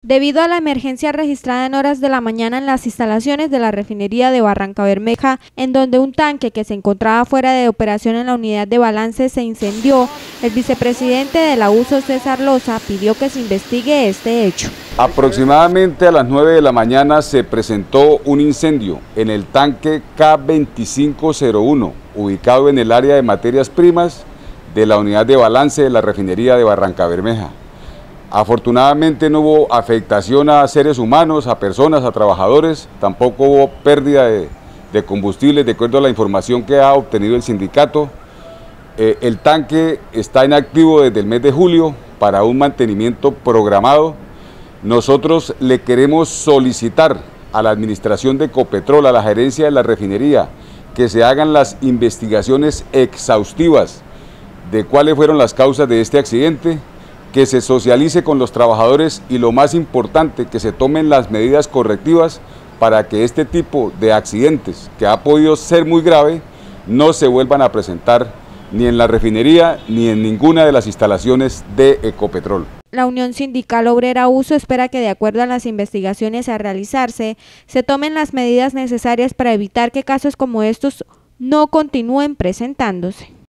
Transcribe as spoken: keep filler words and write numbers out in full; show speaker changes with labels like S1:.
S1: Debido a la emergencia registrada en horas de la mañana en las instalaciones de la refinería de Barrancabermeja, en donde un tanque que se encontraba fuera de operación en la unidad de balance se incendió, el vicepresidente de la U S O, César Loza, pidió que se investigue este hecho.
S2: Aproximadamente a las nueve de la mañana se presentó un incendio en el tanque K veinticinco cero uno, ubicado en el área de materias primas de la unidad de balance de la refinería de Barrancabermeja. Afortunadamente no hubo afectación a seres humanos, a personas, a trabajadores, tampoco hubo pérdida de, de combustible, de acuerdo a la información que ha obtenido el sindicato. Eh, el tanque está inactivo desde el mes de julio para un mantenimiento programado. Nosotros le queremos solicitar a la administración de Ecopetrol, a la gerencia de la refinería, que se hagan las investigaciones exhaustivas de cuáles fueron las causas de este accidente, que se socialice con los trabajadores y, lo más importante, que se tomen las medidas correctivas para que este tipo de accidentes, que ha podido ser muy grave, no se vuelvan a presentar ni en la refinería ni en ninguna de las instalaciones de Ecopetrol.
S1: La Unión Sindical Obrera U S O espera que, de acuerdo a las investigaciones a realizarse, se tomen las medidas necesarias para evitar que casos como estos no continúen presentándose.